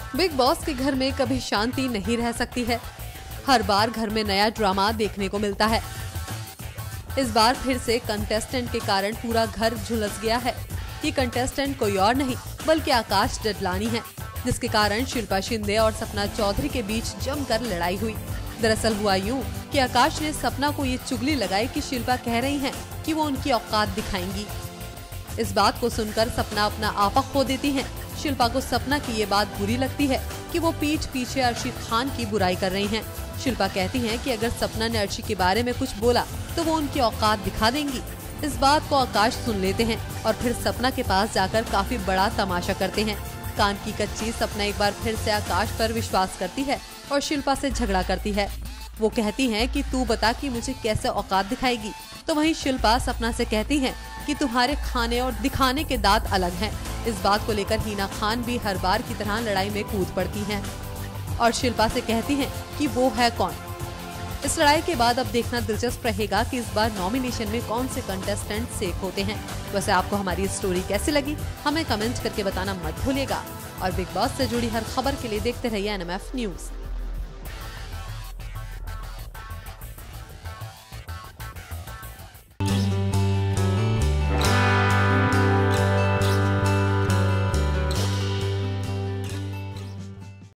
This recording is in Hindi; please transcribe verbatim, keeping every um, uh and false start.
बिग बॉस के घर में कभी शांति नहीं रह सकती है। हर बार घर में नया ड्रामा देखने को मिलता है। इस बार फिर से कंटेस्टेंट के कारण पूरा घर झुलस गया है। ये कंटेस्टेंट कोई और नहीं बल्कि आकाश डडलानी है, जिसके कारण शिल्पा शिंदे और सपना चौधरी के बीच जमकर लड़ाई हुई। दरअसल हुआ यूं कि आकाश ने सपना को ये चुगली लगाई कि शिल्पा कह रही हैं कि वो उनकी औकात दिखाएंगी। इस बात को सुनकर सपना अपना आपा खो देती हैं। शिल्पा को सपना की ये बात बुरी लगती है कि वो पीठ पीछे अर्शी खान की बुराई कर रही हैं। शिल्पा कहती हैं कि अगर सपना ने अर्शी के बारे में कुछ बोला तो वो उनकी औकात दिखा देंगी। इस बात को आकाश सुन लेते हैं और फिर सपना के पास जाकर काफी बड़ा तमाशा करते हैं। कान की कच्ची सपना एक बार फिर से आकाश पर विश्वास करती है और शिल्पा से झगड़ा करती है। वो कहती हैं कि तू बता कि मुझे कैसे औकात दिखाएगी। तो वहीं शिल्पा सपना से कहती हैं कि तुम्हारे खाने और दिखाने के दांत अलग हैं। इस बात को लेकर हिना खान भी हर बार की तरह लड़ाई में कूद पड़ती हैं और शिल्पा से कहती हैं कि वो है कौन। इस लड़ाई के बाद अब देखना दिलचस्प रहेगा कि इस बार नॉमिनेशन में कौन से कंटेस्टेंट सेफ होते हैं। वैसे आपको हमारी स्टोरी कैसी लगी हमें कमेंट करके बताना मत भूलिएगा और बिग बॉस से जुड़ी हर खबर के लिए देखते रहिए एन एम एफ न्यूज।